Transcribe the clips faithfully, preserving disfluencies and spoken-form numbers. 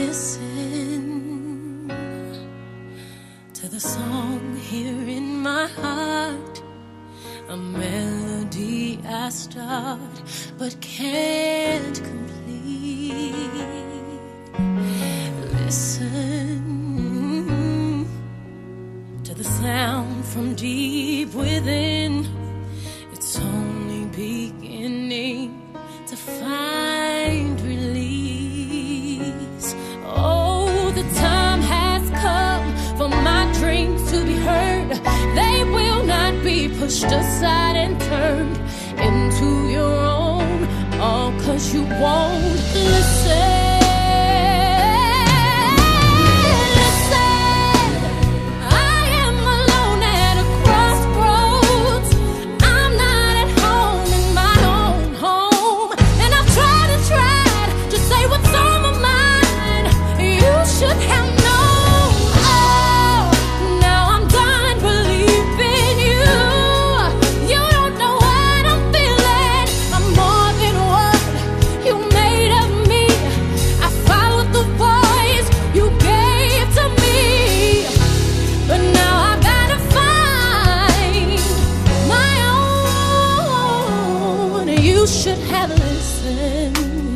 listen to the song here in my heart, a melody I start but can't complete. Listen to the sound from deep within. It's only beginning to find release. Oh, the time has come for my dreams to be heard. They will not be pushed aside and turned into your own, all 'cause you won't listen. You should have listened.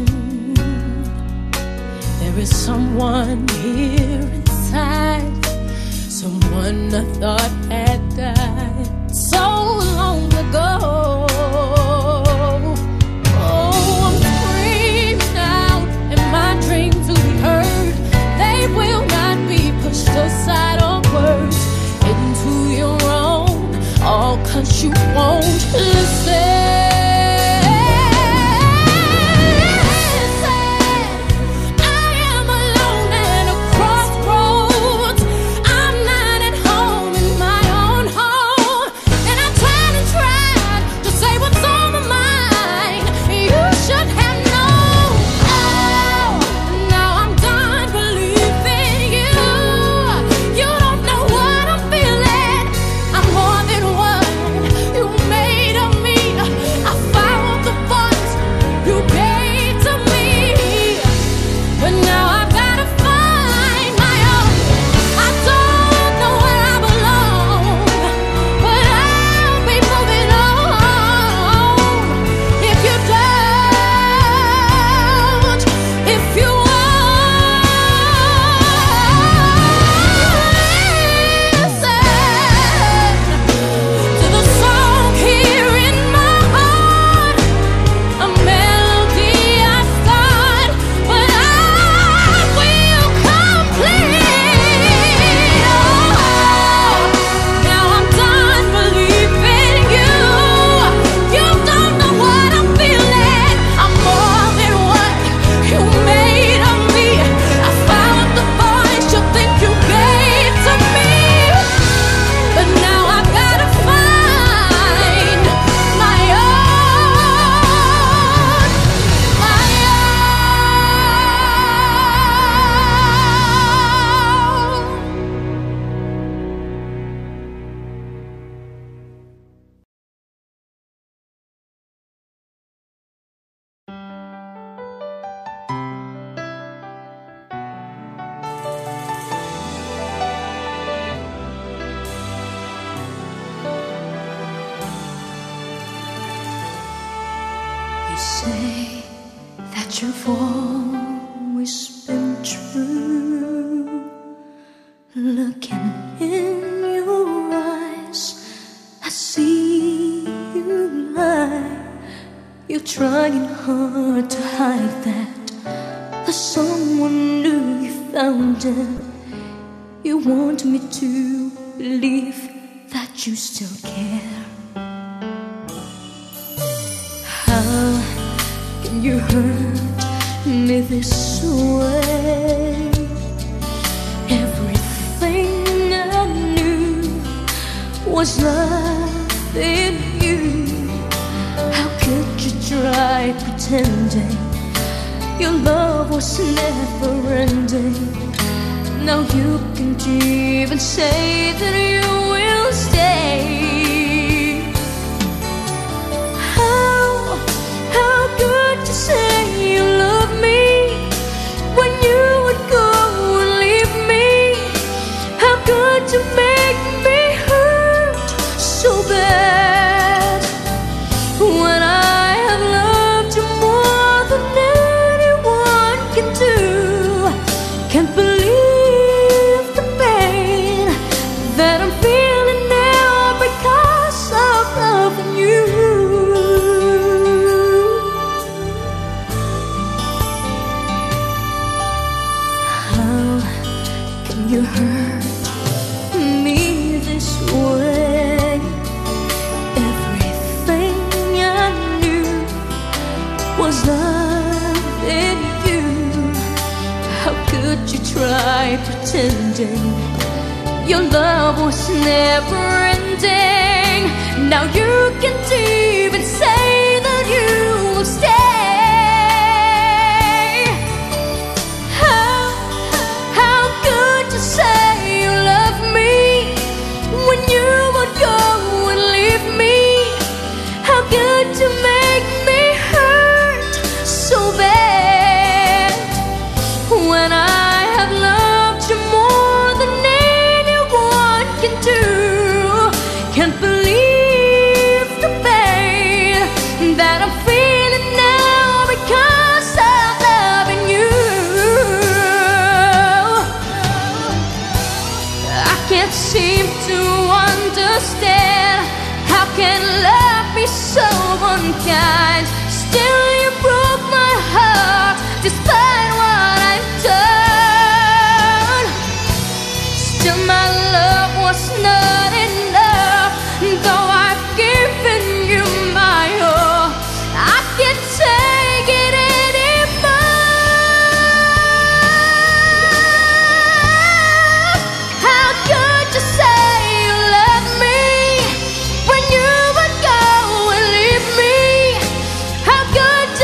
There is someone here inside, someone I thought had died so long ago. Oh, I'm screaming out in my dreams to be heard. They will not be pushed aside or words into your own, all 'cause you won't listen. You say that you've always been true. Looking in your eyes, I see you lie. You're trying hard to hide that there's someone new you found it. You want me to believe that you still care. How can you hurt me this way? Everything I knew was nothing new. How could you try pretending your love was never ending? Now you can't even say that you will stay. How, how could you say you love me when you would go Can't believe the pain that I'm feeling now because of loving you. How can you hurt me this way? Everything I knew was loving you. How could you try pretending your love was never ending? Now you can't even say that you will stay. How, how could you say you love me when you would go and leave me? How could you make me hurt so bad when I have loved you more than anyone can do? Can't believe the pain that I'm feeling now because of loving you. I can't seem to understand how can love be so unkind. Still you broke my heart despite what I've done. Still my love was not enough, though I've given you my all. I can't take it anymore. How could you say you love me when you would go and leave me? How could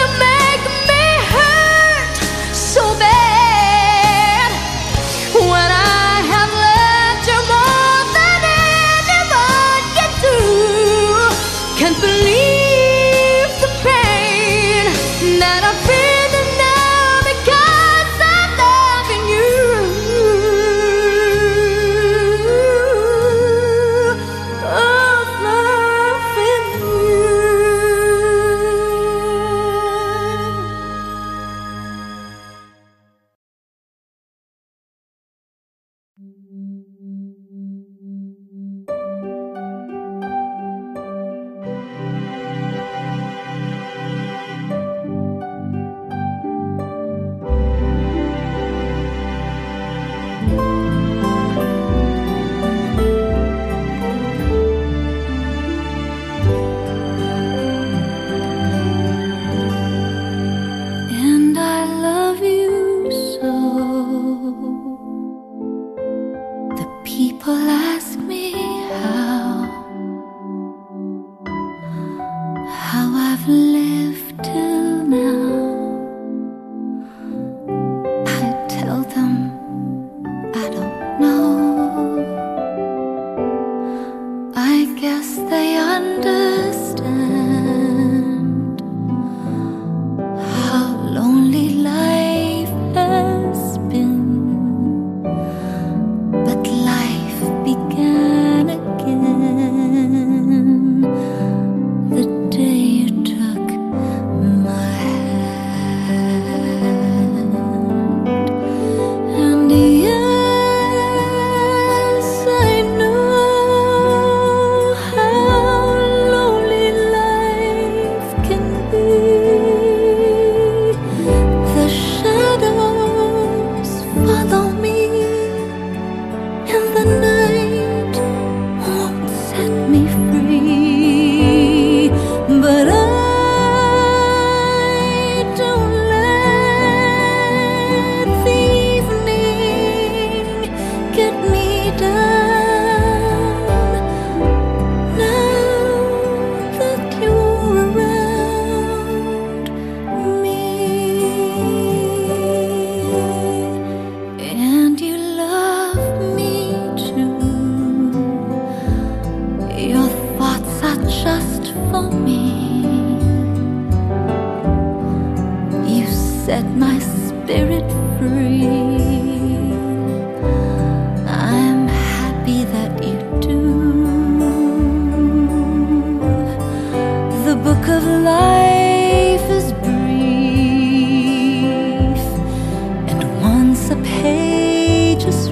a page is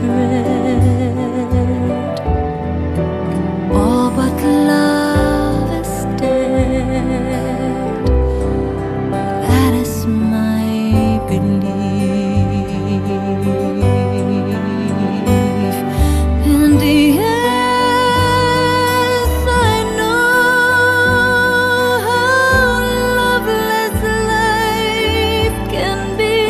read, all but love is dead. That is my belief. In the end, I know how loveless life can be.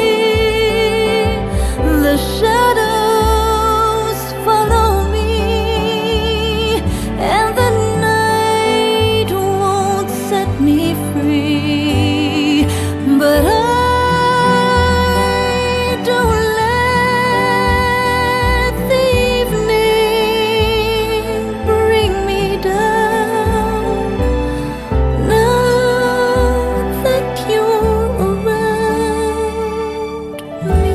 The shadows follow me, and the night won't set me free. But I don't let the evening bring me down. Now that you're around me.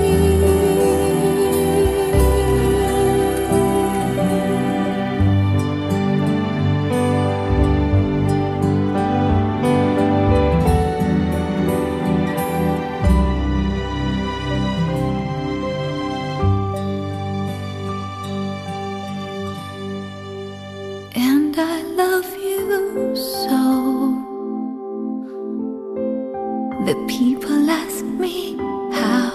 And I love you so. The people ask me how,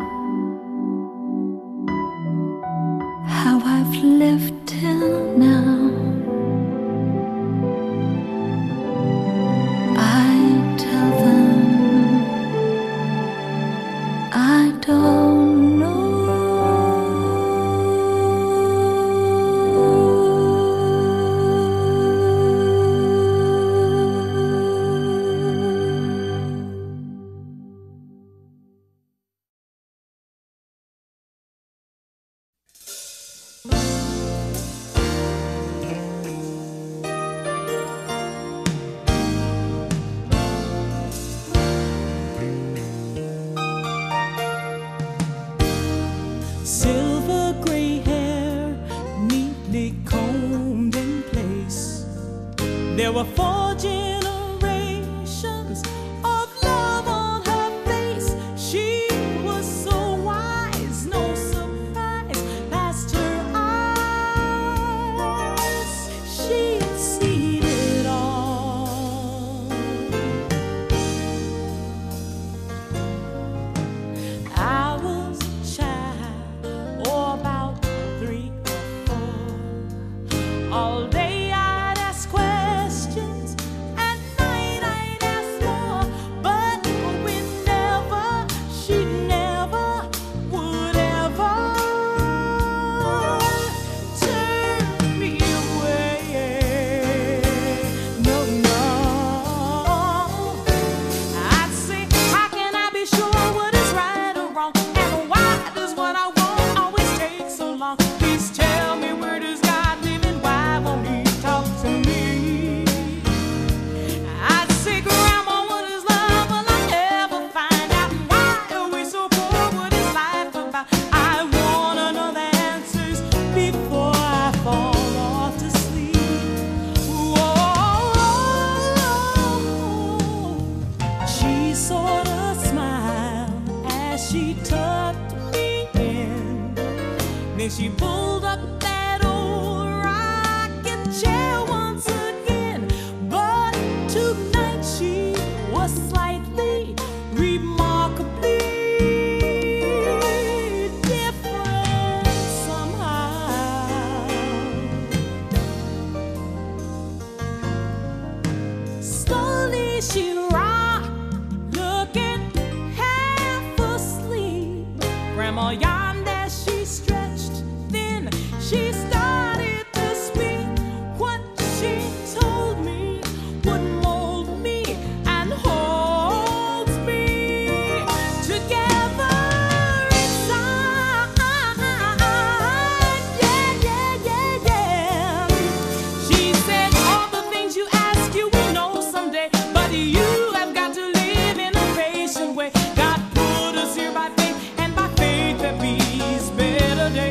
how I've lived till now. I tell them I don't know. Silver gray hair, neatly combed in place. There were four generations of love on her face. She was so wise, no surprise passed her eyes. She'd seen it all. I was a child, or about three or four. All day I'd ask questions, at night I'd ask more. But whenever, she never would ever turn me away. No, no. I'd say, how can I be sure what is right or wrong? And why does what I want always take so long? Please tell me, where does God live and why won't He talk to me? I'd say, Grandma, what is love? Will I ever find out? And why are we so poor? What is life about? I wanna know the answers before I fall off to sleep. Whoa. She sort of smiled as she tucked me in. Then she pulled up that old rocking chair once again. But tonight she was slightly, remarkably different somehow. Slowly she rocked, looking half asleep. Grandma yawned as she stretched. Then she started to speak. What she told me would mold me and holds me together inside. Yeah, yeah, yeah, yeah. She said, all the things you ask you will know someday, but you have got to live in a patient way. God put us here by faith, and by faith that peace better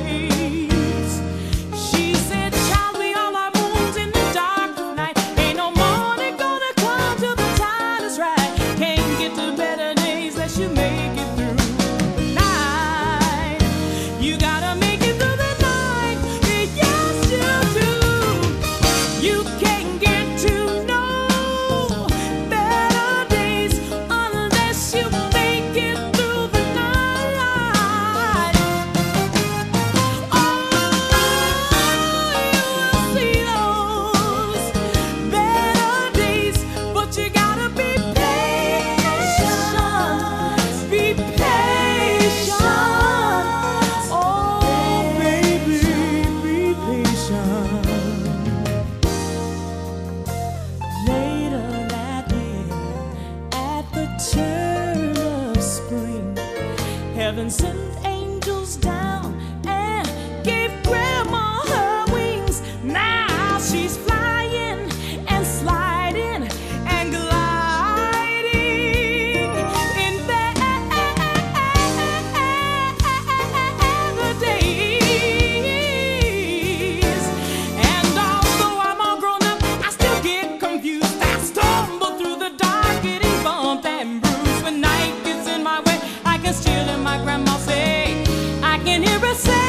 every